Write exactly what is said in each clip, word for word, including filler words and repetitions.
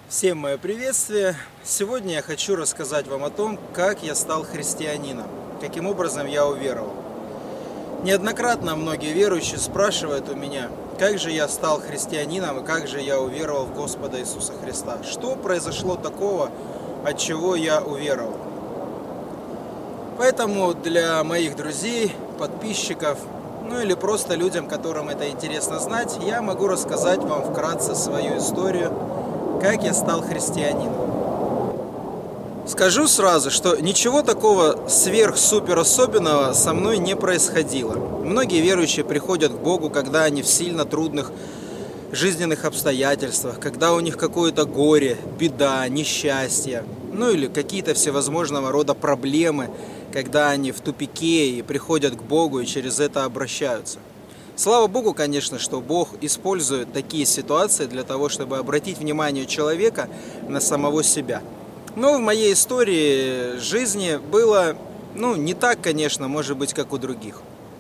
Всем мое приветствие! Сегодня я хочу рассказать вам о том, как я стал христианином, каким образом я уверовал. Неоднократно многие верующие спрашивают у меня, как же я стал христианином и как же я уверовал в Господа Иисуса Христа. Что произошло такого, от чего я уверовал? Поэтому для моих друзей, подписчиков, ну или просто людям, которым это интересно знать, я могу рассказать вам вкратце свою историю, как я стал христианином. Скажу сразу, что ничего такого сверх-супер особенного со мной не происходило. Многие верующие приходят к Богу, когда они в сильно трудных жизненных обстоятельствах, когда у них какое-то горе, беда, несчастье, ну или какие-то всевозможного рода проблемы, когда они в тупике и приходят к Богу и через это обращаются. Слава Богу, конечно, что Бог использует такие ситуации для того, чтобы обратить внимание человека на самого себя. Но в моей истории жизни было, ну, не так, конечно, может быть, как у других.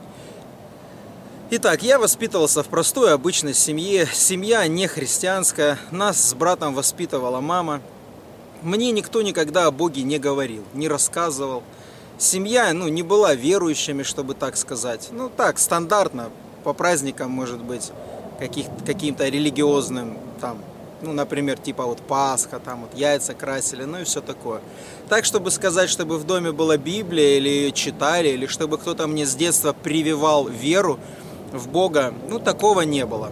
Итак, я воспитывался в простой, обычной семье. Семья не христианская, нас с братом воспитывала мама. Мне никто никогда о Боге не говорил, не рассказывал. Семья, ну, не была верующими, чтобы так сказать. Ну, так, стандартно. По праздникам, может быть, каким-то религиозным, там, ну, например, типа вот Пасха, там вот яйца красили, ну и все такое. Так, чтобы сказать, чтобы в доме была Библия, или ее читали, или чтобы кто-то мне с детства прививал веру в Бога, ну, такого не было.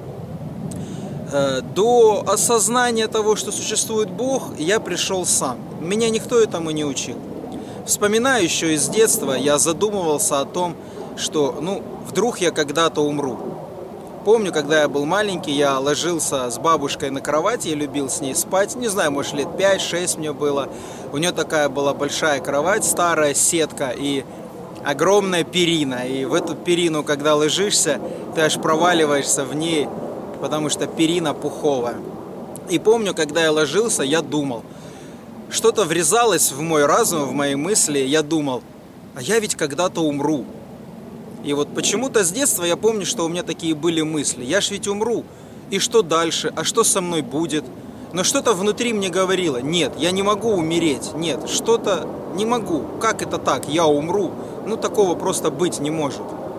До осознания того, что существует Бог, я пришел сам. Меня никто этому не учил. Вспоминаю еще из детства, я задумывался о том, что, ну, вдруг я когда-то умру. Помню, когда я был маленький, я ложился с бабушкой на кровати, я любил с ней спать, не знаю, может, лет пять-шесть мне было. У нее такая была большая кровать, старая сетка и огромная перина. И в эту перину, когда ложишься, ты аж проваливаешься в ней, потому что перина пуховая. И помню, когда я ложился, я думал, что-то врезалось в мой разум, в мои мысли, я думал, а я ведь когда-то умру. И вот почему-то с детства я помню, что у меня такие были мысли. Я ж ведь умру. И что дальше? А что со мной будет? Но что-то внутри мне говорило, нет, я не могу умереть. Нет, что-то не могу. Как это так? Я умру. Ну, такого просто быть не может.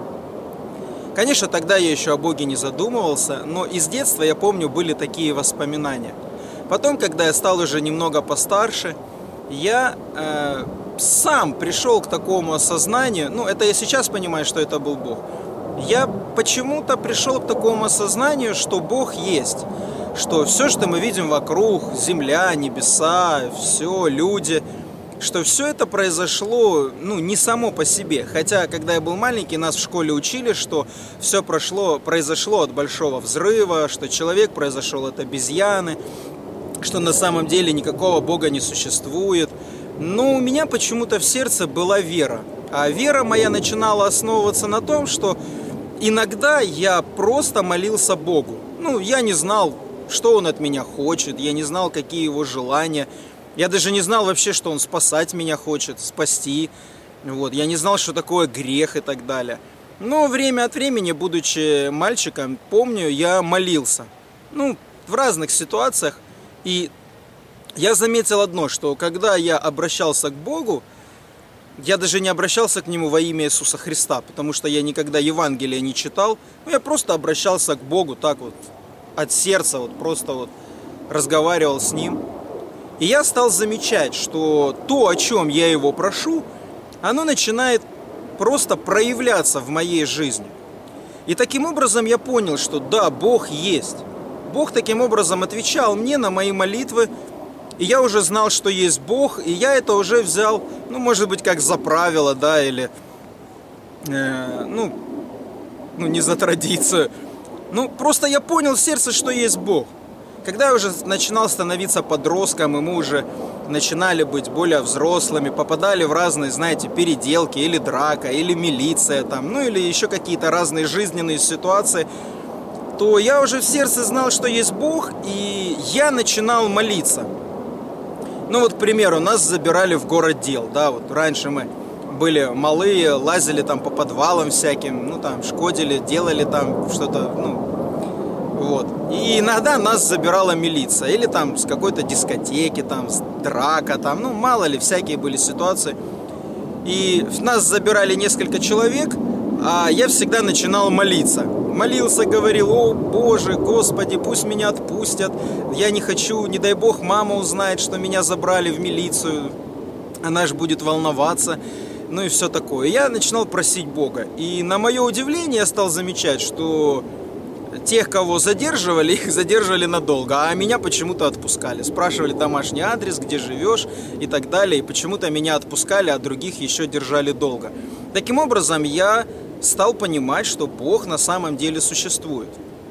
Конечно, тогда я еще о Боге не задумывался, но из детства, я помню, были такие воспоминания. Потом, когда я стал уже немного постарше, я... Э, сам пришел к такому осознанию, ну, это я сейчас понимаю, что это был Бог. Я почему-то пришел к такому осознанию, что Бог есть, что все, что мы видим вокруг, земля, небеса, все, люди, что все это произошло, ну, не само по себе. Хотя, когда я был маленький, нас в школе учили, что все прошло, произошло от большого взрыва, что человек произошел от обезьяны, что на самом деле никакого Бога не существует. Но у меня почему-то в сердце была вера. А вера моя начинала основываться на том, что иногда я просто молился Богу. Ну, я не знал, что Он от меня хочет, я не знал, какие Его желания. Я даже не знал вообще, что Он спасать меня хочет, спасти. Вот. Я не знал, что такое грех и так далее. Но время от времени, будучи мальчиком, помню, я молился. Ну, в разных ситуациях. И я заметил одно, что когда я обращался к Богу, я даже не обращался к Нему во имя Иисуса Христа, потому что я никогда Евангелия не читал, но я просто обращался к Богу так вот, от сердца, вот просто вот разговаривал с Ним. И я стал замечать, что то, о чем я Его прошу, оно начинает просто проявляться в моей жизни. И таким образом я понял, что да, Бог есть. Бог таким образом отвечал мне на мои молитвы, и я уже знал, что есть Бог, и я это уже взял, ну, может быть, как за правило, да, или, э, ну, ну, не за традицию. Ну, просто я понял в сердце, что есть Бог. Когда я уже начинал становиться подростком, и мы уже начинали быть более взрослыми, попадали в разные, знаете, переделки, или драка, или милиция, там, ну, или еще какие-то разные жизненные ситуации, то я уже в сердце знал, что есть Бог, и я начинал молиться. Ну вот, к примеру, нас забирали в город дел, да, вот раньше мы были малые, лазили там по подвалам всяким, ну там шкодили, делали там что-то, ну, Вот. И иногда нас забирала милиция. Или там с какой-то дискотеки, там, с драка, там, ну, мало ли, всякие были ситуации. И нас забирали несколько человек, а я всегда начинал молиться. Молился, говорил: о Боже, Господи, пусть меня отпустят. Я не хочу, не дай Бог, мама узнает, что меня забрали в милицию. Она же будет волноваться. Ну и все такое. Я начинал просить Бога. И на мое удивление я стал замечать, что тех, кого задерживали, их задерживали надолго, а меня почему-то отпускали. Спрашивали домашний адрес, где живешь и так далее. И почему-то меня отпускали, а других еще держали долго. Таким образом, я стал понимать, что Бог на самом деле существует.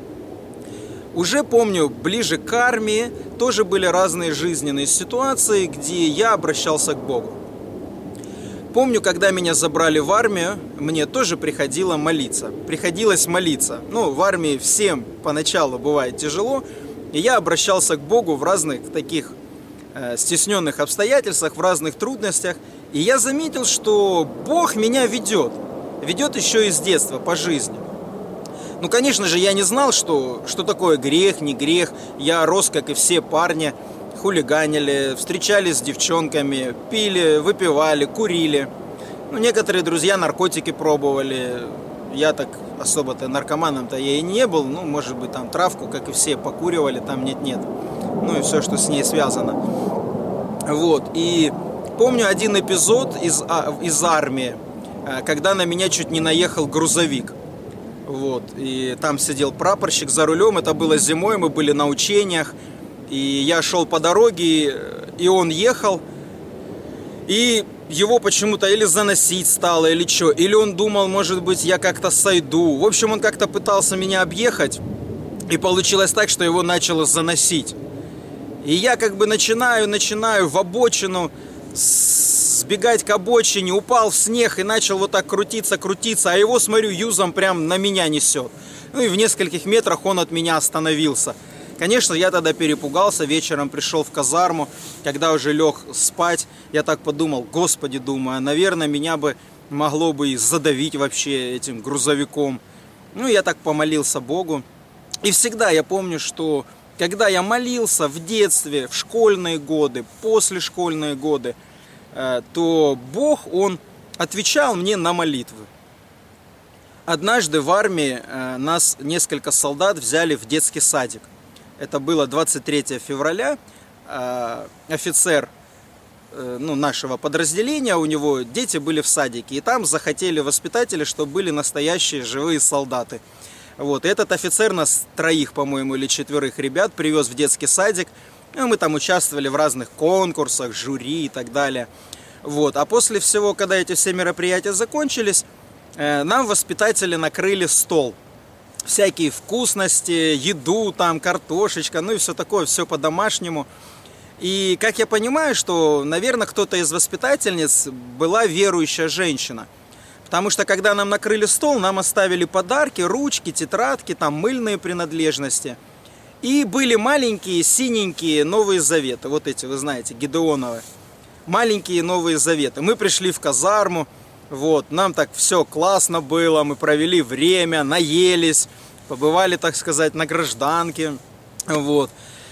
Уже помню, ближе к армии тоже были разные жизненные ситуации, где я обращался к Богу. Помню, когда меня забрали в армию, мне тоже приходило молиться. Приходилось молиться. Ну, в армии всем поначалу бывает тяжело. И я обращался к Богу в разных таких э, стесненных обстоятельствах, в разных трудностях. И я заметил, что Бог меня ведет. Ведет еще и с детства, по жизни. Ну, конечно же, я не знал, что, что такое грех, не грех. Я рос, как и все парни. Хулиганили, встречались с девчонками, пили, выпивали, курили. Ну, некоторые друзья наркотики пробовали. Я так особо-то наркоманом-то я и не был. Ну, может быть, там травку, как и все, покуривали, там нет-нет. Ну, и все, что с ней связано. Вот. И помню один эпизод из, из армии, когда на меня чуть не наехал грузовик. Вот. И там сидел прапорщик за рулем. Это было зимой, мы были на учениях. И я шел по дороге, и он ехал, и его почему-то или заносить стало, или что, или он думал, может быть, я как-то сойду. В общем, он как-то пытался меня объехать, и получилось так, что его начало заносить. И я как бы начинаю, начинаю в обочину, сбегать к обочине, упал в снег и начал вот так крутиться, крутиться, а его, смотрю, юзом прям на меня несет. Ну и в нескольких метрах он от меня остановился. Конечно, я тогда перепугался, вечером пришел в казарму, когда уже лег спать, я так подумал: Господи, думаю, наверное, меня бы могло бы и задавить вообще этим грузовиком. Ну, я так помолился Богу. И всегда я помню, что когда я молился в детстве, в школьные годы, после школьные годы, то Бог, Он отвечал мне на молитвы. Однажды в армии нас несколько солдат взяли в детский садик. Это было двадцать третьего февраля. Офицер ну, нашего подразделения, у него дети были в садике. И там захотели воспитатели, чтобы были настоящие живые солдаты. Вот. И этот офицер нас троих, по-моему, или четверых ребят привез в детский садик. И мы там участвовали в разных конкурсах, жюри и так далее. Вот. А после всего, когда эти все мероприятия закончились, нам воспитатели накрыли стол. Всякие вкусности, еду, там, картошечка, ну и все такое, все по-домашнему. И как я понимаю, что, наверное, кто-то из воспитательниц была верующая женщина. Потому что, когда нам накрыли стол, нам оставили подарки, ручки, тетрадки, там, мыльные принадлежности. И были маленькие, синенькие Новые Заветы. Вот эти, вы знаете, Гедеоновы. Маленькие Новые Заветы. Мы пришли в казарму. Вот, нам так все классно было, мы провели время, наелись, побывали, так сказать, на гражданке, вот.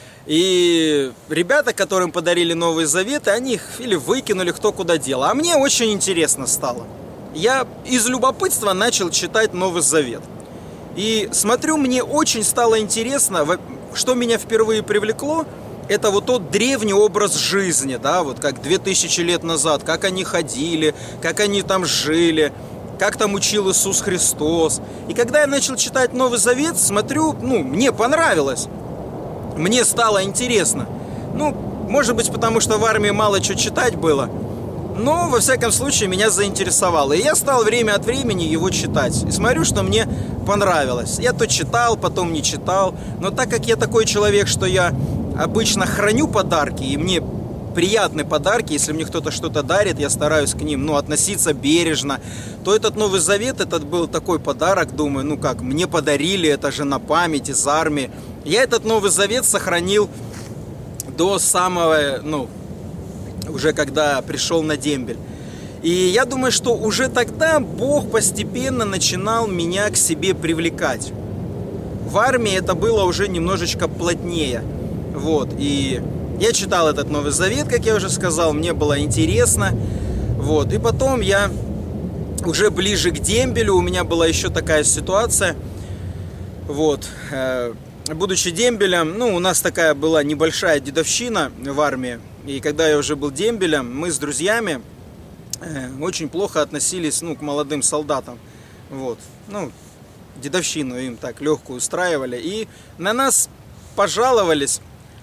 И ребята, которым подарили Новые Заветы, они их или выкинули, кто куда дел. А мне очень интересно стало. Я из любопытства начал читать Новый Завет. И смотрю, мне очень стало интересно, что меня впервые привлекло. Это вот тот древний образ жизни, да, вот как две тысячи лет назад, как они ходили, как они там жили, как там учил Иисус Христос. И когда я начал читать Новый Завет, смотрю, ну, мне понравилось, мне стало интересно. Ну, может быть, потому что в армии мало что читать было, но, во всяком случае, меня заинтересовало. И я стал время от времени его читать. И смотрю, что мне понравилось. Я то читал, потом не читал. Но так как я такой человек, что я обычно храню подарки, и мне приятны подарки, если мне кто-то что-то дарит, я стараюсь к ним, ну, относиться бережно, то этот Новый Завет, этот был такой подарок, думаю, ну как, мне подарили, это же на память из армии. Я этот Новый Завет сохранил до самого, ну, уже когда пришел на дембель. И я думаю, что уже тогда Бог постепенно начинал меня к себе привлекать. в армии это было уже немножечко плотнее. Вот, и я читал этот Новый Завет, как я уже сказал, мне было интересно. Вот, и потом я уже ближе к дембелю, у меня была еще такая ситуация. Вот, будучи дембелем, ну, у нас такая была небольшая дедовщина в армии. И когда я уже был дембелем, мы с друзьями очень плохо относились, ну, к молодым солдатам. Вот, ну, дедовщину им так легкую устраивали. И на нас пожаловались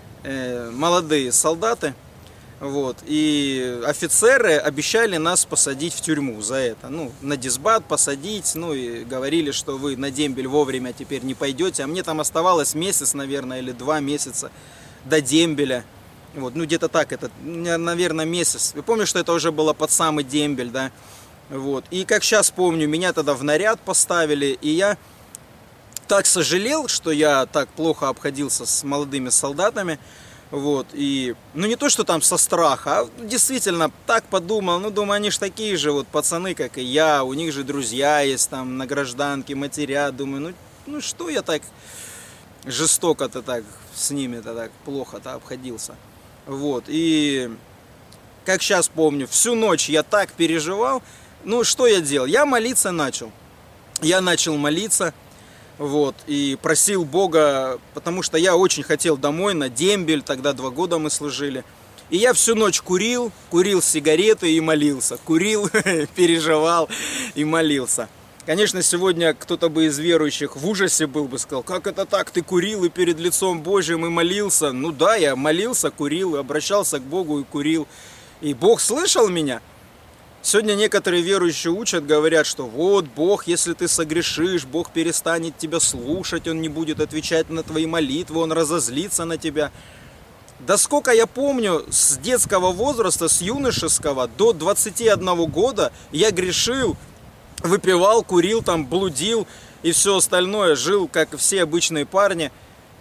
э, молодые солдаты. Вот, и офицеры обещали нас посадить в тюрьму за это. Ну, на дисбат посадить, ну, и говорили, что вы на дембель вовремя теперь не пойдете. А мне там оставалось месяц, наверное, или два месяца до дембеля. Вот, ну, где-то так, это, наверное, месяц. Я помню, что это уже было под самый дембель, да. Вот, и как сейчас помню, меня тогда в наряд поставили, и я так сожалел, что я так плохо обходился с молодыми солдатами. Вот, и, ну, не то, что там со страха, а действительно так подумал, ну, думаю, они же такие же вот пацаны, как и я, у них же друзья есть там на гражданке, матеря, думаю, ну, ну что я так жестоко-то так с ними-то так плохо-то обходился. Вот, и как сейчас помню, всю ночь я так переживал, ну, что я делал? Я молиться начал, я начал молиться. Вот, и просил Бога, потому что я очень хотел домой на дембель, тогда два года мы служили. И я всю ночь курил, курил сигареты и молился. Курил, переживал и молился. Конечно, сегодня кто-то бы из верующих в ужасе был бы, сказал, как это так, ты курил и перед лицом Божьим и молился. Ну да, я молился, курил, обращался к Богу и курил. И Бог слышал меня. Сегодня некоторые верующие учат, говорят, что вот Бог, если ты согрешишь, Бог перестанет тебя слушать, Он не будет отвечать на твои молитвы, Он разозлится на тебя. Да сколько я помню, с детского возраста, с юношеского до двадцати одного года я грешил, выпивал, курил, там, блудил и все остальное, жил, как все обычные парни.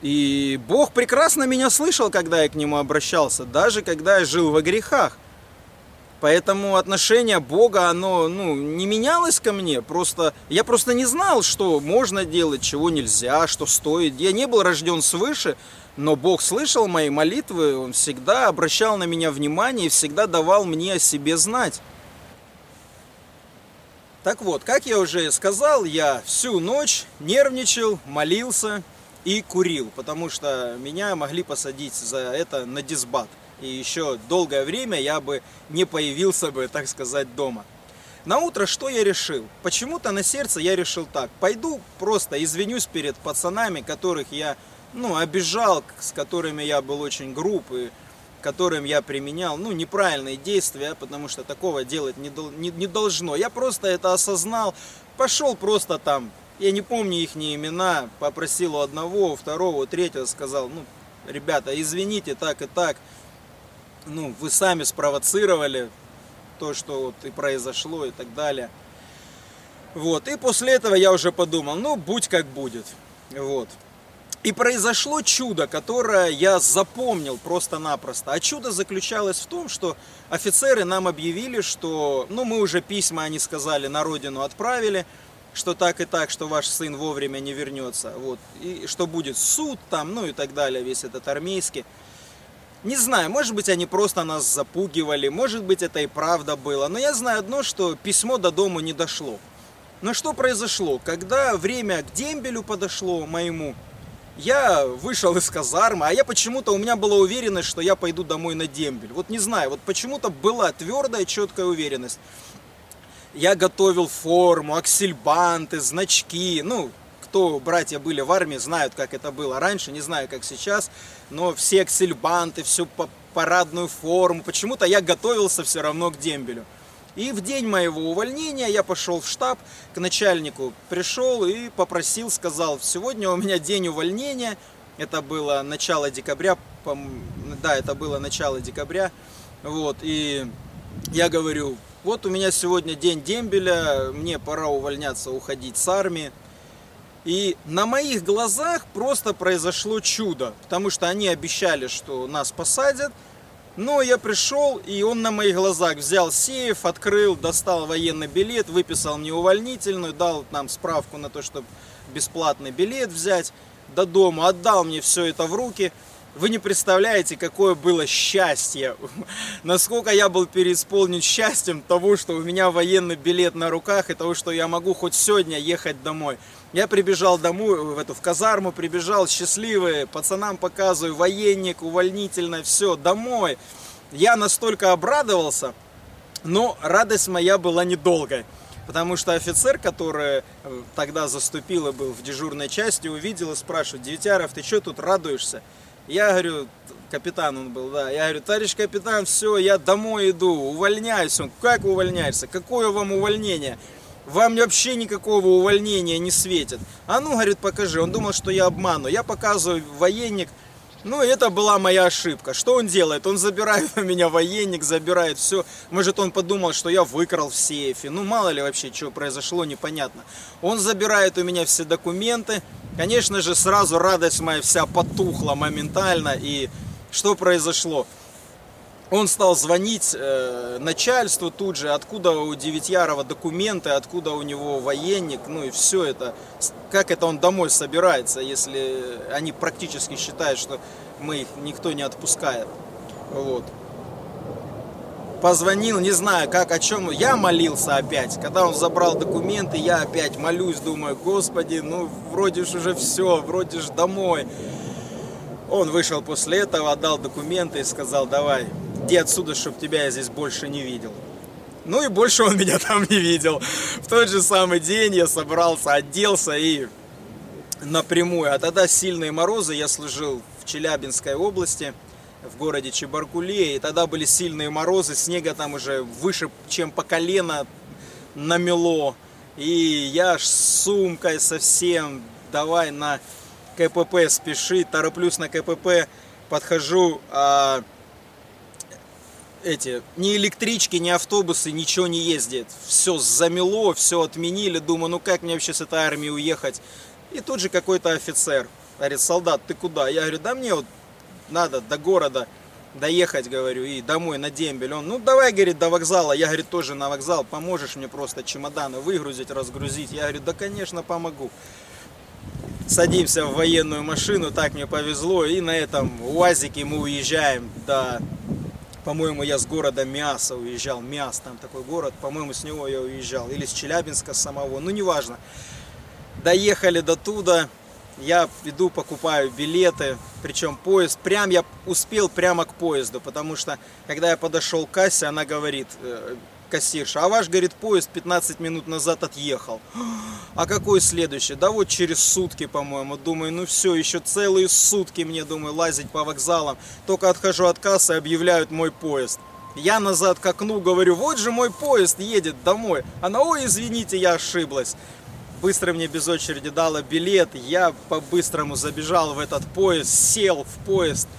И Бог прекрасно меня слышал, когда я к Нему обращался, даже когда я жил во грехах. Поэтому отношение Бога, оно, ну, не менялось ко мне. Просто, я просто не знал, что можно делать, чего нельзя, что стоит. Я не был рожден свыше, но Бог слышал мои молитвы, Он всегда обращал на меня внимание и всегда давал мне о себе знать. Так вот, как я уже сказал, я всю ночь нервничал, молился и курил, потому что меня могли посадить за это на дисбат. И еще долгое время я бы не появился бы, так сказать, дома. На утро что я решил? Почему-то на сердце я решил так. Пойду просто извинюсь перед пацанами, которых я, ну, обижал, с которыми я был очень груб и которым я применял, ну, неправильные действия, потому что такого делать не, не, не должно. Я просто это осознал. Пошел просто там, я не помню их имена, попросил у одного, у второго, у третьего, сказал, ну, ребята, извините, так и так. Ну, вы сами спровоцировали то, что вот и произошло и так далее. Вот, и после этого я уже подумал, ну, будь как будет. Вот. И произошло чудо, которое я запомнил просто-напросто. А чудо заключалось в том, что офицеры нам объявили, что, ну, мы уже письма, они сказали, на родину отправили, что так и так, что ваш сын вовремя не вернется. Вот, и что будет суд там, ну и так далее, весь этот армейский. Не знаю, может быть, они просто нас запугивали, может быть, это и правда было. Но я знаю одно, что письмо до дому не дошло. Но что произошло? Когда время к дембелю подошло моему, я вышел из казармы, а я почему-то, у меня была уверенность, что я пойду домой на дембель. Вот не знаю, вот почему-то была твердая, четкая уверенность. Я готовил форму, аксельбанты, значки, ну... Кто братья были в армии, знают, как это было раньше, не знаю, как сейчас, но все аксельбанты, всю парадную форму, почему-то я готовился все равно к дембелю. И в день моего увольнения я пошел в штаб, к начальнику пришел и попросил, сказал, сегодня у меня день увольнения, это было начало декабря, да, это было начало декабря, вот, и я говорю, вот у меня сегодня день дембеля, мне пора увольняться, уходить с армии. И на моих глазах просто произошло чудо, потому что они обещали, что нас посадят, но я пришел, и он на моих глазах взял сейф, открыл, достал военный билет, выписал мне увольнительную, дал нам справку на то, чтобы бесплатный билет взять. до дома, отдал мне все это в руки. Вы не представляете, какое было счастье, насколько я был переисполнен счастьем того, что у меня военный билет на руках и того, что я могу хоть сегодня ехать домой. Я прибежал домой, в эту в казарму, прибежал счастливый, пацанам показываю, военник, увольнительное, все, домой. Я настолько обрадовался, но радость моя была недолгой. Потому что офицер, который тогда заступил и был в дежурной части, увидел и спрашивает: Девятяров, ты что тут радуешься? Я говорю, капитан он был, да, я говорю, товарищ капитан, все, я домой иду, увольняюсь. Он, как увольняешься? Какое вам увольнение? Вам вообще никакого увольнения не светит. А ну, говорит, покажи. Он думал, что я обману. Я показываю военник. Ну, это была моя ошибка. Что он делает? Он забирает у меня военник, забирает все. Может, он подумал, что я выкрал в сейфе. Ну, мало ли вообще, что произошло, непонятно. Он забирает у меня все документы. Конечно же, сразу радость моя вся потухла моментально. И что произошло? Он стал звонить э, начальству тут же, откуда у Девятьярова документы, откуда у него военник, ну и все это. Как это он домой собирается, если они практически считают, что мы их никто не отпускает. Вот. Позвонил, не знаю как, о чем. Я молился опять. Когда он забрал документы, я опять молюсь, думаю, Господи, ну вроде ж уже все, вроде ж домой. Он вышел после этого, отдал документы и сказал: давай, иди отсюда, чтобы тебя я здесь больше не видел. Ну и больше он меня там не видел. В тот же самый день я собрался, оделся и напрямую. А тогда сильные морозы, я служил в Челябинской области, в городе Чебаркуле, и тогда были сильные морозы, снега там уже выше, чем по колено намело. И я аж с сумкой совсем, давай на КПП спеши, тороплюсь на КПП, подхожу, а эти, ни электрички, ни автобусы, ничего не ездит. Все замело, все отменили, думаю, ну как мне вообще с этой армии уехать? И тут же какой-то офицер говорит: солдат, ты куда? Я говорю, да мне вот надо до города доехать, говорю, и домой на дембель. Он, ну давай, говорит, до вокзала. Я, говорит, тоже на вокзал, поможешь мне просто чемоданы выгрузить, разгрузить? Я говорю, да конечно помогу. Садимся в военную машину, так мне повезло, и на этом УАЗике мы уезжаем до, по-моему, я с города Миаса уезжал, Миас, там такой город, по-моему, с него я уезжал, или с Челябинска самого, ну неважно. Доехали до туда, я иду, покупаю билеты, причем поезд, прям я успел прямо к поезду, потому что, когда я подошел к кассе, она говорит, кассирша, а ваш, говорит, поезд пятнадцать минут назад отъехал. А какой следующий? Да вот через сутки, по-моему. Думаю, ну все, еще целые сутки мне, думаю, лазить по вокзалам. Только отхожу от кассы, объявляют мой поезд. Я назад к окну говорю, вот же мой поезд едет домой. Она, ой, извините, я ошиблась. Быстро мне без очереди дала билет. Я по-быстрому забежал в этот поезд, сел в поезд.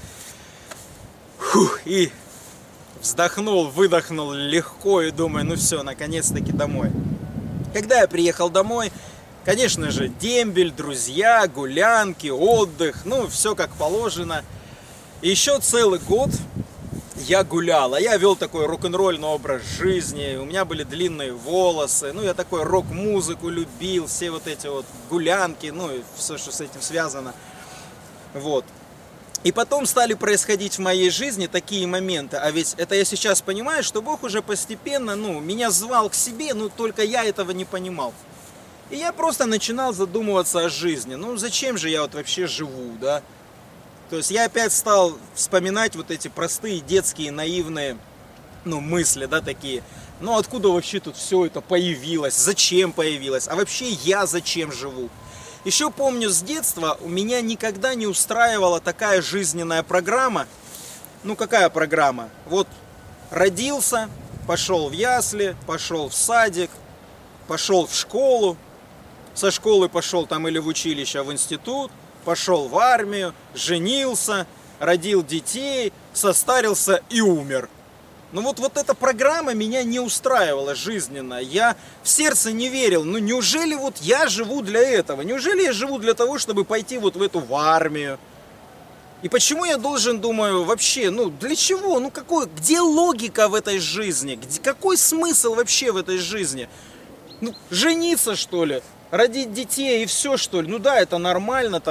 Фух, и вздохнул, выдохнул легко и думаю, ну все, наконец-таки домой. Когда я приехал домой, конечно же, дембель, друзья, гулянки, отдых, ну все как положено. И еще целый год я гулял, а я вел такой рок-н-ролльный образ жизни, у меня были длинные волосы, ну я такой рок-музыку любил, все вот эти вот гулянки, ну и все, что с этим связано. Вот. И потом стали происходить в моей жизни такие моменты, а ведь это я сейчас понимаю, что Бог уже постепенно, ну, меня звал к себе, но только я этого не понимал. И я просто начинал задумываться о жизни, ну, зачем же я вот вообще живу, да? То есть я опять стал вспоминать вот эти простые детские наивные, ну, мысли, да, такие. Ну, откуда вообще тут все это появилось, зачем появилось, а вообще я зачем живу? Еще помню с детства, у меня никогда не устраивала такая жизненная программа. Ну какая программа? Вот родился, пошел в ясли, пошел в садик, пошел в школу. Со школы пошел там или в училище, в институт, пошел в армию, женился, родил детей, состарился и умер. Ну вот, вот эта программа меня не устраивала жизненно. Я в сердце не верил. Ну неужели вот я живу для этого? Неужели я живу для того, чтобы пойти вот в эту в армию? И почему я должен, думаю, вообще, ну для чего? Ну какой, где логика в этой жизни? Где, какой смысл вообще в этой жизни? Ну жениться, что ли? Родить детей и все, что ли? Ну да, это нормально там.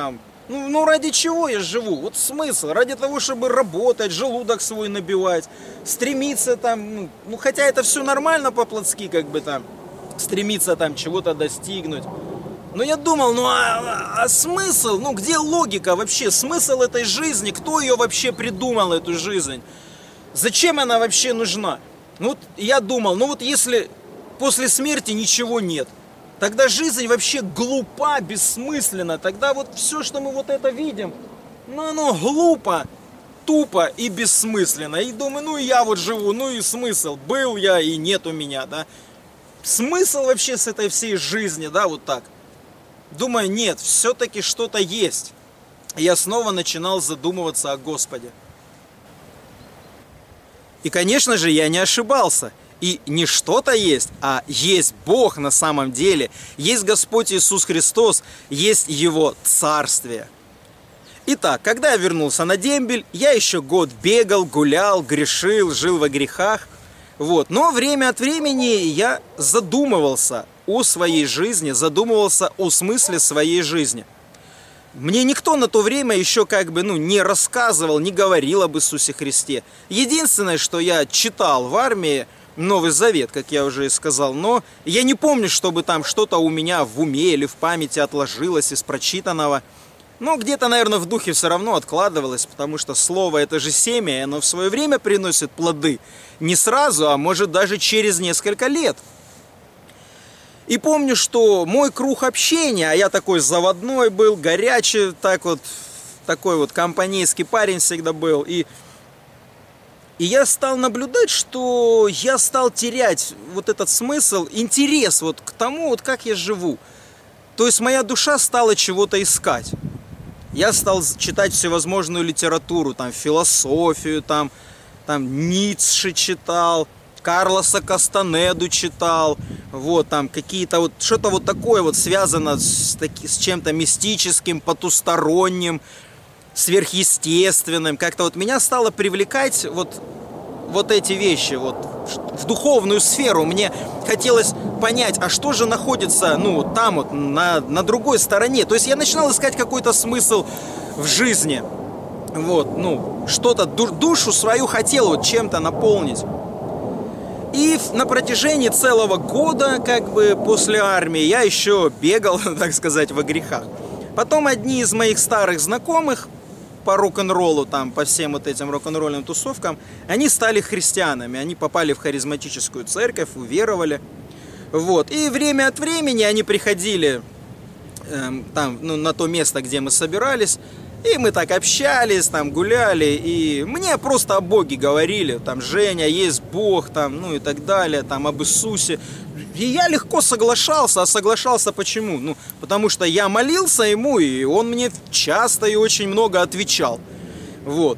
Ну, ну ради чего я живу? Вот смысл. Ради того, чтобы работать, желудок свой набивать, стремиться там, ну, ну хотя это все нормально по-плотски, как бы там, стремиться там чего-то достигнуть. Но я думал, ну а, а смысл? Ну где логика вообще? Смысл этой жизни? Кто ее вообще придумал, эту жизнь? Зачем она вообще нужна? Ну вот я думал, ну вот если после смерти ничего нет, тогда жизнь вообще глупа, бессмысленна. Тогда вот все, что мы вот это видим, ну оно глупо, тупо и бессмысленно. И думаю, ну я вот живу, ну и смысл. Был я и нет у меня, да. Смысл вообще с этой всей жизни, да, вот так. Думаю, нет, все-таки что-то есть. Я снова начинал задумываться о Господе. И, конечно же, я не ошибался. И не что-то есть, а есть Бог на самом деле. Есть Господь Иисус Христос, есть Его Царствие. Итак, когда я вернулся на дембель, я еще год бегал, гулял, грешил, жил во грехах. Вот. Но время от времени я задумывался о своей жизни, задумывался о смысле своей жизни. Мне никто на то время еще как бы ну, не рассказывал, не говорил об Иисусе Христе. Единственное, что я читал в армии, Новый Завет, как я уже и сказал, но я не помню, чтобы там что-то у меня в уме или в памяти отложилось из прочитанного. Но где-то, наверное, в духе все равно откладывалось, потому что слово это же семя, и оно в свое время приносит плоды. Не сразу, а может даже через несколько лет. И помню, что мой круг общения, а я такой заводной был, горячий, так вот, такой вот компанейский парень всегда был. И, и я стал наблюдать, что я стал терять вот этот смысл, интерес вот к тому, вот как я живу. То есть моя душа стала чего-то искать. Я стал читать всевозможную литературу, там, философию, там, там Ницше читал, Карлоса Кастанеду читал, вот там какие-то вот, что-то вот такое вот связано с, таки, с чем-то мистическим, потусторонним, сверхъестественным. Как-то вот меня стало привлекать вот, вот эти вещи, вот в духовную сферу. Мне хотелось понять, а что же находится, ну, там вот, на, на другой стороне. То есть я начинал искать какой-то смысл в жизни. Вот, ну, что-то, душу свою хотел вот чем-то наполнить. И на протяжении целого года, как бы, после армии, я еще бегал, так сказать, во грехах. Потом одни из моих старых знакомых по рок-н-роллу, там, по всем вот этим рок-н-ролльным тусовкам, они стали христианами, они попали в харизматическую церковь, уверовали. Вот, и время от времени они приходили э, там, ну, на то место, где мы собирались, и мы так общались, там гуляли, и мне просто о Боге говорили, там, Женя, есть Бог, там, ну и так далее, там, об Иисусе. И я легко соглашался, а соглашался почему? Ну, потому что я молился ему, и он мне часто и очень много отвечал. Вот.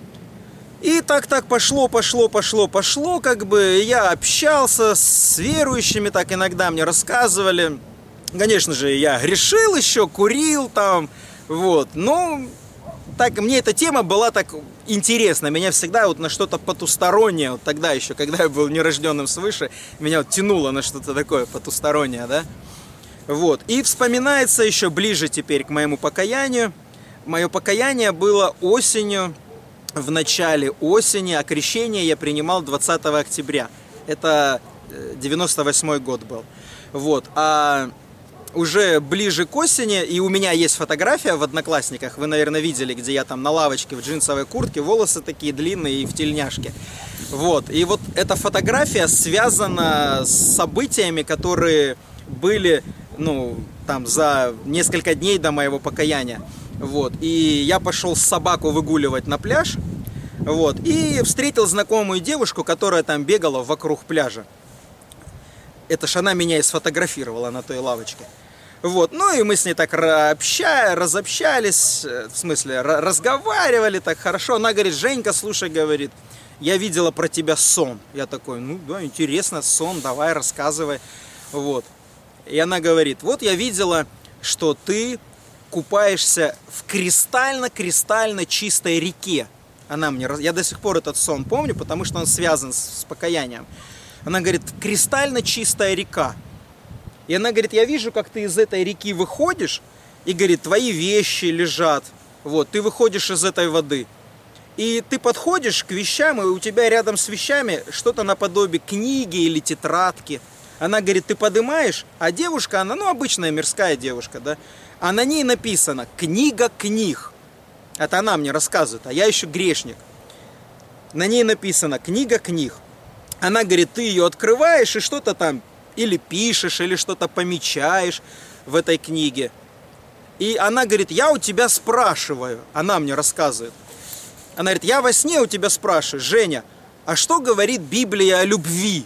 И так-так пошло, пошло, пошло, пошло, как бы я общался с верующими, так иногда мне рассказывали. Конечно же, я грешил еще, курил там. Вот, но так, мне эта тема была так интересна, меня всегда вот на что-то потустороннее, вот тогда еще, когда я был нерожденным свыше, меня вот тянуло на что-то такое потустороннее, да, вот, и вспоминается еще ближе теперь к моему покаянию, мое покаяние было осенью, в начале осени, а крещение я принимал двадцатого октября, это девяносто восьмой год был, вот, а... Уже ближе к осени, и у меня есть фотография в Одноклассниках, вы, наверное, видели, где я там на лавочке в джинсовой куртке, волосы такие длинные и в тельняшке. Вот, и вот эта фотография связана с событиями, которые были, ну, там, за несколько дней до моего покаяния. Вот, и я пошел собаку выгуливать на пляж, вот, и встретил знакомую девушку, которая там бегала вокруг пляжа. Это ж она меня и сфотографировала на той лавочке. Вот, ну и мы с ней так обща... разобщались, в смысле, разговаривали так хорошо. Она говорит, Женька, слушай, говорит, я видела про тебя сон. Я такой, ну да, интересно, сон, давай, рассказывай. Вот. И она говорит, вот я видела, что ты купаешься в кристально-кристально чистой реке. Она мне, я до сих пор этот сон помню, потому что он связан с, с покаянием. Она говорит, кристально чистая река. И она говорит, я вижу, как ты из этой реки выходишь, и говорит, твои вещи лежат, вот, ты выходишь из этой воды. И ты подходишь к вещам, и у тебя рядом с вещами что-то наподобие книги или тетрадки. Она говорит, ты поднимаешь, а девушка, она, ну, обычная мирская девушка, да, а на ней написано «Книга книг». Это она мне рассказывает, а я еще грешник. На ней написано «Книга книг». Она говорит, ты ее открываешь и что-то там или пишешь, или что-то помечаешь в этой книге. И она говорит, я у тебя спрашиваю, она мне рассказывает. Она говорит, я во сне у тебя спрашиваю, Женя, а что говорит Библия о любви?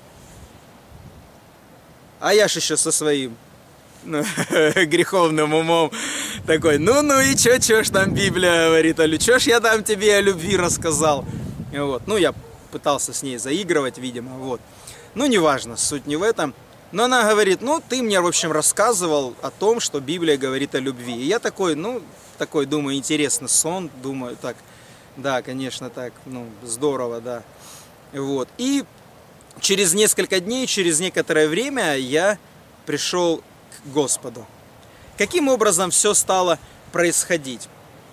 А я ж еще со своим ну, греховным умом такой, ну-ну и чё, чё ж там Библия говорит о любви? Чё ж я там тебе о любви рассказал? Вот. Ну, я пытался с ней заигрывать, видимо, вот. Ну, неважно, суть не в этом. Но она говорит, ну, ты мне, в общем, рассказывал о том, что Библия говорит о любви. И я такой, ну, такой, думаю, интересный сон, думаю, так, да, конечно, так, ну, здорово, да. Вот. И через несколько дней, через некоторое время я пришел к Господу. Каким образом все стало происходить?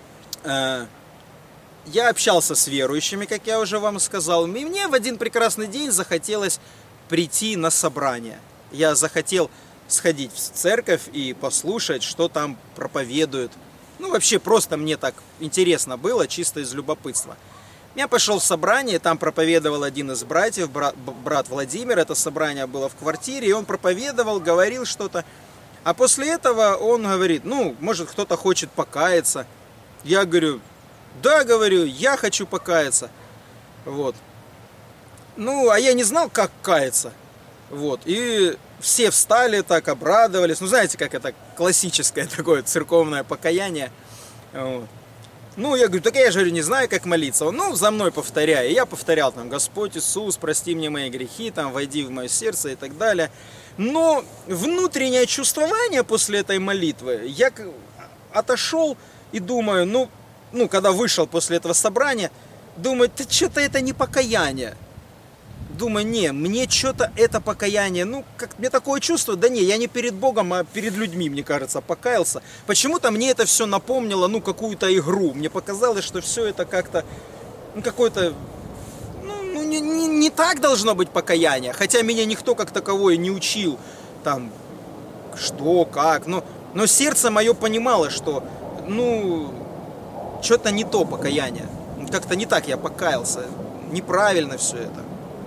Я общался с верующими, как я уже вам сказал. И мне в один прекрасный день захотелось прийти на собрание. Я захотел сходить в церковь и послушать, что там проповедуют. Ну, вообще, просто мне так интересно было, чисто из любопытства. Я пошел в собрание, там проповедовал один из братьев, брат, брат Владимир. Это собрание было в квартире, и он проповедовал, говорил что-то. А после этого он говорит, ну, может, кто-то хочет покаяться. Я говорю, да, говорю, я хочу покаяться. Вот. Ну, а я не знал, как каяться. Вот. И все встали так, обрадовались. Ну, знаете, как это классическое такое церковное покаяние. Вот. Ну, я говорю, так я же говорю, не знаю, как молиться. Он, ну, за мной повторяй. И я повторял там, Господь Иисус, прости мне мои грехи, там, войди в мое сердце и так далее. Но внутреннее чувствование после этой молитвы, я отошел и думаю, ну, ну, когда вышел после этого собрания, думаю, ты что-то это не покаяние. Думаю, не, мне что-то это покаяние, ну, как мне такое чувство, да не, я не перед Богом, а перед людьми, мне кажется, покаялся. Почему-то мне это все напомнило, ну, какую-то игру. Мне показалось, что все это как-то, ну, какое-то, ну, ну не, не, не так должно быть покаяние. Хотя меня никто как таковое не учил, там, что, как, ну, но сердце мое понимало, что, ну, что-то не то покаяние. Как-то не так я покаялся, неправильно все это.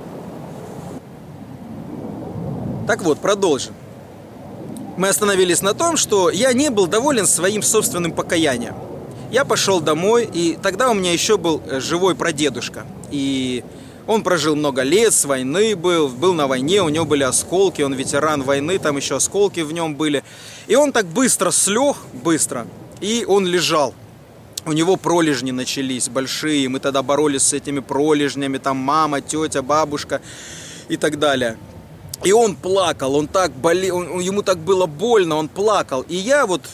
Так вот, продолжим. Мы остановились на том, что я не был доволен своим собственным покаянием. Я пошел домой, и тогда у меня еще был живой прадедушка. И он прожил много лет, с войны был, был на войне, у него были осколки, он ветеран войны, там еще осколки в нем были. И он так быстро слег, быстро, и он лежал. У него пролежни начались большие, мы тогда боролись с этими пролежнями, там мама, тетя, бабушка и так далее. И он плакал, он так болел, он, ему так было больно, он плакал. И я вот,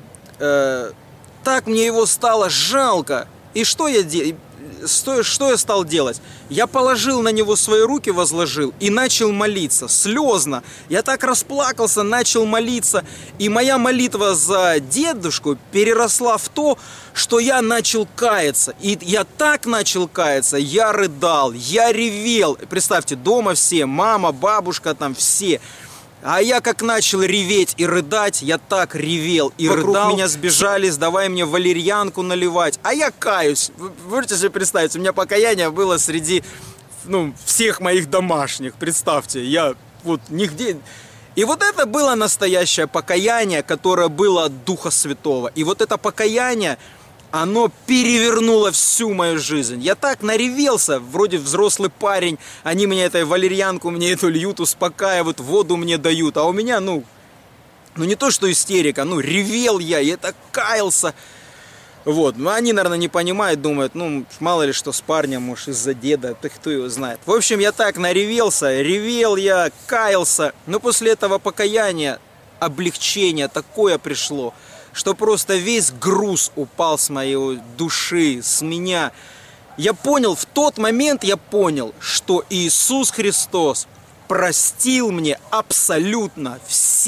э, так мне его стало жалко. И что я, де... что, что я стал делать? Я положил на него свои руки, возложил и начал молиться, слезно. Я так расплакался, начал молиться. И моя молитва за дедушку переросла в то, что я начал каяться. И я так начал каяться, я рыдал, я ревел. Представьте, дома все, мама, бабушка, там все. А я как начал реветь и рыдать, я так ревел и Вокруг рыдал. Меня сбежались, давай мне валерьянку наливать. А я каюсь. Вы можете себе представить, у меня покаяние было среди, ну, всех моих домашних. Представьте, я вот нигде... И вот это было настоящее покаяние, которое было от Духа Святого. И вот это покаяние, оно перевернуло всю мою жизнь. Я так наревелся, вроде взрослый парень, они мне этой валерьянку, мне эту льют, успокаивают, воду мне дают. А у меня, ну, ну не то что истерика, ну ревел я, я так каялся. Вот, ну они, наверное, не понимают, думают, ну, мало ли что с парнем, может, из-за деда, ты кто его знает. В общем, я так наревелся, ревел я, каялся. Но после этого покаяния облегчение такое пришло, что просто весь груз упал с моей души, с меня. Я понял, в тот момент я понял, что Иисус Христос простил мне абсолютно все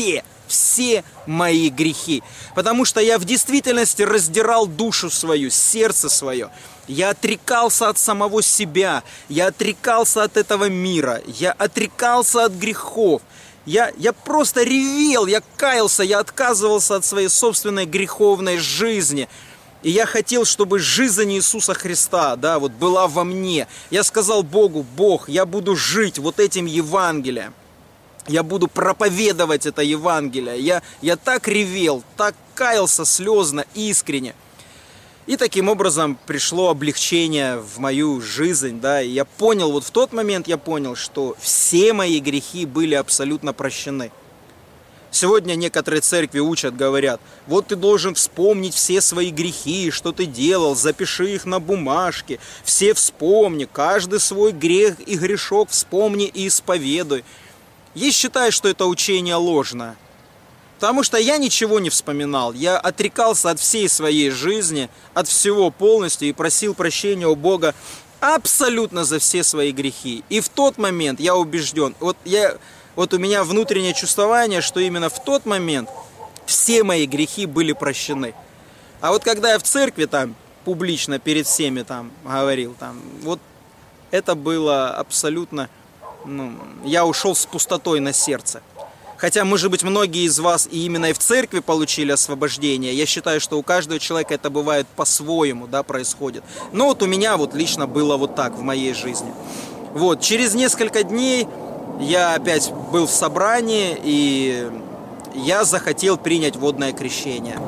все мои грехи. Потому что я в действительности раздирал душу свою, сердце свое. Я отрекался от самого себя, я отрекался от этого мира, я отрекался от грехов. Я, я просто ревел, я каялся, я отказывался от своей собственной греховной жизни. И я хотел, чтобы жизнь Иисуса Христа, да, вот была во мне. Я сказал Богу: Бог, я буду жить вот этим Евангелием. Я буду проповедовать это Евангелие. Я, я так ревел, так каялся слезно, искренне. И таким образом пришло облегчение в мою жизнь, да, и я понял, вот в тот момент я понял, что все мои грехи были абсолютно прощены. Сегодня некоторые церкви учат, говорят: вот ты должен вспомнить все свои грехи, что ты делал, запиши их на бумажке, все вспомни, каждый свой грех и грешок вспомни и исповедуй. Я считаю, что это учение ложное. Потому что я ничего не вспоминал, я отрекался от всей своей жизни, от всего полностью и просил прощения у Бога абсолютно за все свои грехи. И в тот момент я убежден, вот, я, вот у меня внутреннее чувствование, что именно в тот момент все мои грехи были прощены. А вот когда я в церкви там публично перед всеми там говорил, там, вот это было абсолютно, ну, я ушел с пустотой на сердце. Хотя, может быть, многие из вас и именно и в церкви получили освобождение. Я считаю, что у каждого человека это бывает по-своему, да, происходит. Но вот у меня вот лично было вот так в моей жизни. Вот, через несколько дней я опять был в собрании, и я захотел принять водное крещение.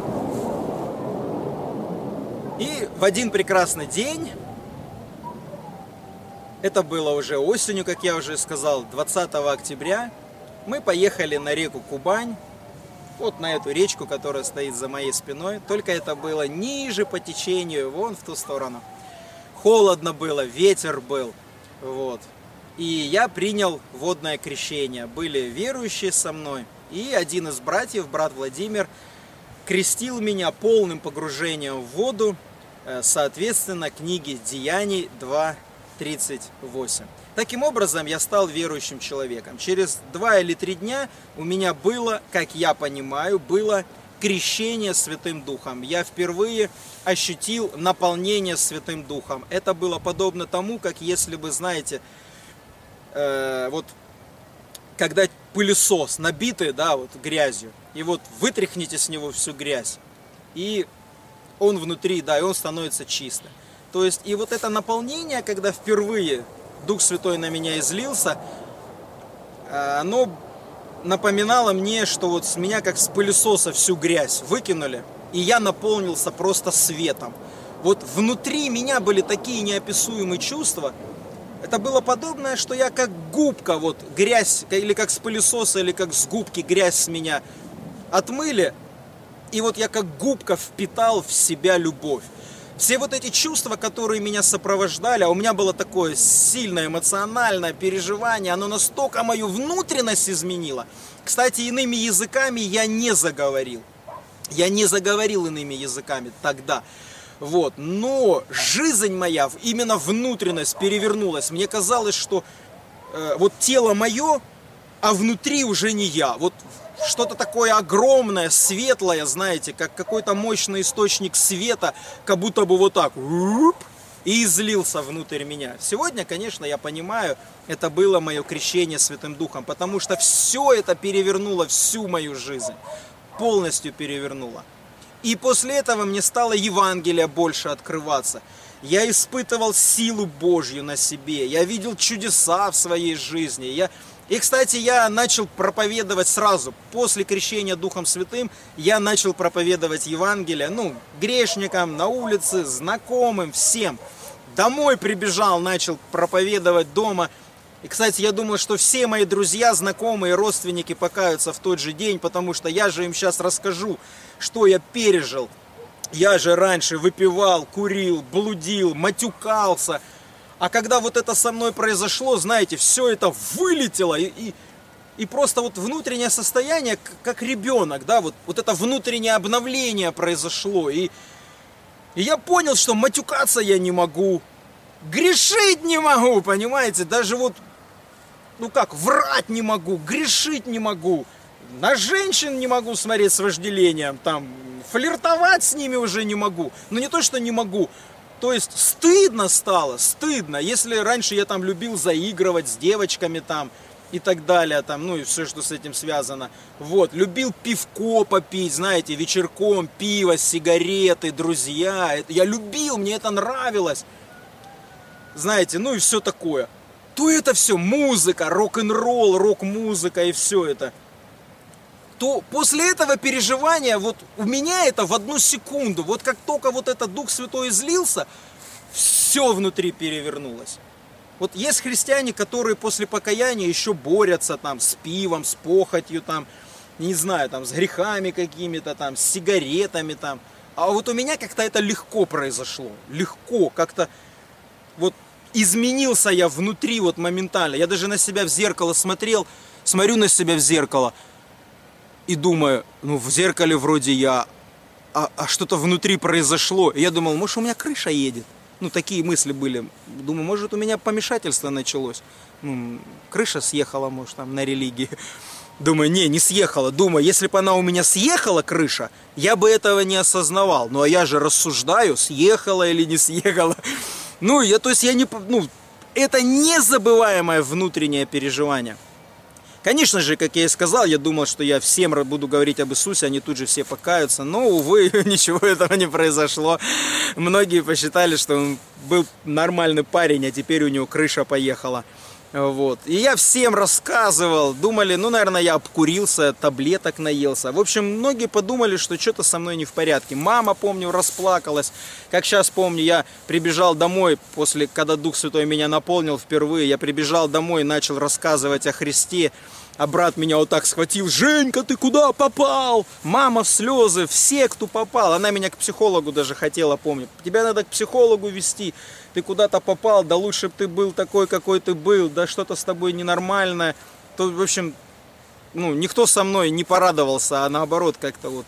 И в один прекрасный день, это было уже осенью, как я уже сказал, двадцатого октября, мы поехали на реку Кубань, вот на эту речку, которая стоит за моей спиной, только это было ниже по течению, вон в ту сторону. Холодно было, ветер был, вот. И я принял водное крещение. Были верующие со мной, и один из братьев, брат Владимир, крестил меня полным погружением в воду, соответственно, книге Деяний два тридцать восемь. Таким образом, я стал верующим человеком. Через два или три дня у меня было, как я понимаю, было крещение Святым Духом. Я впервые ощутил наполнение Святым Духом. Это было подобно тому, как если бы, знаете, э, вот когда пылесос набитый, да, вот грязью, и вот вытряхните с него всю грязь, и он внутри, да, и он становится чистым. То есть, и вот это наполнение, когда впервые Дух Святой на меня излился, оно напоминало мне, что вот с меня как с пылесоса всю грязь выкинули, и я наполнился просто светом. Вот внутри меня были такие неописуемые чувства. Это было подобное, что я как губка, вот грязь, или как с пылесоса, или как с губки грязь с меня отмыли, и вот я как губка впитал в себя любовь. Все вот эти чувства, которые меня сопровождали, а у меня было такое сильное эмоциональное переживание, оно настолько мою внутренность изменило. Кстати, иными языками я не заговорил. Я не заговорил иными языками тогда. Вот. Но жизнь моя, именно внутренность перевернулась. Мне казалось, что э, вот тело мое, а внутри уже не я. Вот что-то такое огромное, светлое, знаете, как какой-то мощный источник света, как будто бы вот так, и излился внутрь меня. Сегодня, конечно, я понимаю, это было мое крещение Святым Духом, потому что все это перевернуло всю мою жизнь, полностью перевернуло. И после этого мне стало Евангелие больше открываться. Я испытывал силу Божью на себе, я видел чудеса в своей жизни, я... И, кстати, я начал проповедовать сразу, после крещения Духом Святым, я начал проповедовать Евангелие, ну, грешникам, на улице, знакомым, всем. Домой прибежал, начал проповедовать дома. И, кстати, я думаю, что все мои друзья, знакомые, родственники покаются в тот же день, потому что я же им сейчас расскажу, что я пережил. Я же раньше выпивал, курил, блудил, матюкался. А когда вот это со мной произошло, знаете, все это вылетело, и, и, и просто вот внутреннее состояние, как ребенок, да, вот, вот это внутреннее обновление произошло. И, и я понял, что матюкаться я не могу, грешить не могу, понимаете, даже вот, ну как, врать не могу, грешить не могу. на женщин не могу смотреть с вожделением, там, флиртовать с ними уже не могу. Ну не то, что не могу. То есть стыдно стало, стыдно. Если раньше я там любил заигрывать с девочками там и так далее, там, ну и все, что с этим связано. Вот, любил пивко попить, знаете, вечерком, пиво, сигареты, друзья. Это, я любил, мне это нравилось. Знаете, ну и все такое. То это все музыка, рок-н-ролл, рок-музыка и все это. То после этого переживания, вот у меня это в одну секунду, вот как только вот этот Дух Святой излился, все внутри перевернулось. Вот есть христиане, которые после покаяния еще борются там с пивом, с похотью, там, не знаю, там, с грехами какими-то, там, с сигаретами, там. А вот у меня как-то это легко произошло, легко, как-то вот изменился я внутри вот моментально. Я даже на себя в зеркало смотрел, смотрю на себя в зеркало и думаю, ну в зеркале вроде я, а, а что-то внутри произошло. И я думал, может у меня крыша едет. Ну такие мысли были. Думаю, может у меня помешательство началось. Ну, крыша съехала, может там на религии. Думаю, не, не съехала. Думаю, если бы она у меня съехала, крыша, я бы этого не осознавал. Ну а я же рассуждаю, съехала или не съехала. Ну, я, то есть я не... Ну, это незабываемое внутреннее переживание. Конечно же, как я и сказал, я думал, что я всем буду говорить об Иисусе, они тут же все покаются. Но, увы, ничего этого не произошло. Многие посчитали, что он был нормальный парень, а теперь у него крыша поехала. Вот. И я всем рассказывал, думали, ну, наверное, я обкурился, таблеток наелся. В общем, многие подумали, что что-то со мной не в порядке. Мама, помню, расплакалась. Как сейчас помню, я прибежал домой, после, когда Дух Святой меня наполнил впервые, я прибежал домой и начал рассказывать о Христе. А брат меня вот так схватил: «Женька, ты куда попал?» Мама в слезы, все, кто попал. Она меня к психологу даже хотела, помню. Тебя надо к психологу вести. Ты куда-то попал, да лучше бы ты был такой, какой ты был, да что-то с тобой ненормальное. То, в общем, ну, никто со мной не порадовался, а наоборот как-то вот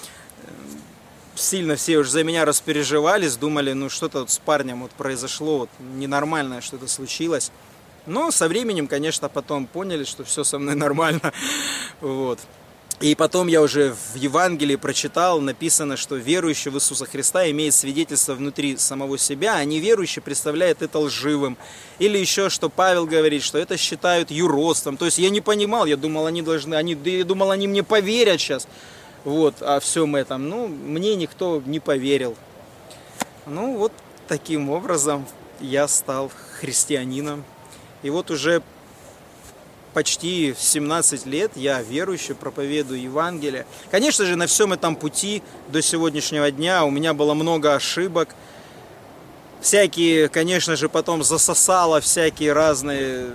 сильно все уже за меня распереживались, думали, ну что-то вот с парнем вот произошло, вот ненормальное что-то случилось. Но со временем, конечно, потом поняли, что все со мной нормально. Вот. И потом я уже в Евангелии прочитал, написано, что верующий в Иисуса Христа имеет свидетельство внутри самого себя, а неверующий представляет это лживым. Или еще, что Павел говорит, что это считают юродством. То есть я не понимал, я думал, они должны, они, я думал, они мне поверят сейчас. Вот, о всем этом. Ну, мне никто не поверил. Ну, вот таким образом я стал христианином. И вот уже почти семнадцать лет я верующий, проповедую Евангелие. Конечно же, на всем этом пути до сегодняшнего дня у меня было много ошибок. Всякие, конечно же, потом засосало всякие разные,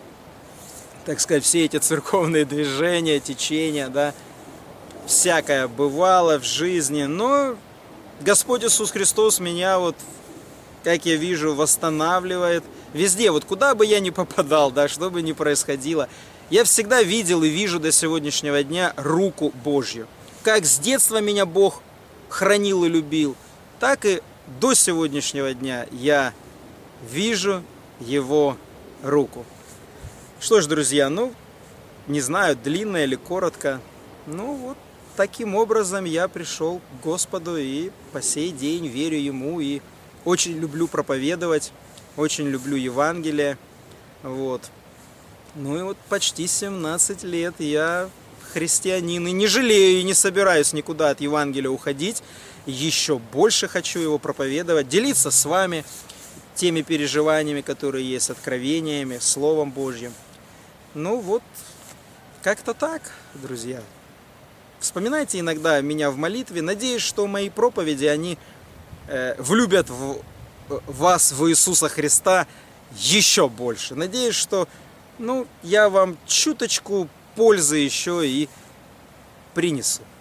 так сказать, все эти церковные движения, течения, да. Всякое бывало в жизни. Но Господь Иисус Христос меня вот, как я вижу, восстанавливает. Везде, вот куда бы я ни попадал, да, что бы ни происходило, я всегда видел и вижу до сегодняшнего дня руку Божью. Как с детства меня Бог хранил и любил, так и до сегодняшнего дня я вижу Его руку. Что ж, друзья, ну, не знаю, длинно или коротко, ну вот таким образом я пришел к Господу и по сей день верю Ему и очень люблю проповедовать. Очень люблю Евангелие, вот. Ну и вот почти семнадцать лет я христианин, и не жалею, и не собираюсь никуда от Евангелия уходить. Еще больше хочу его проповедовать, делиться с вами теми переживаниями, которые есть, откровениями, Словом Божьим. Ну вот, как-то так, друзья. Вспоминайте иногда меня в молитве. Надеюсь, что мои проповеди, они э, влюбят в вас в Иисуса Христа еще больше. Надеюсь, что ну, я вам чуточку пользы еще и принесу.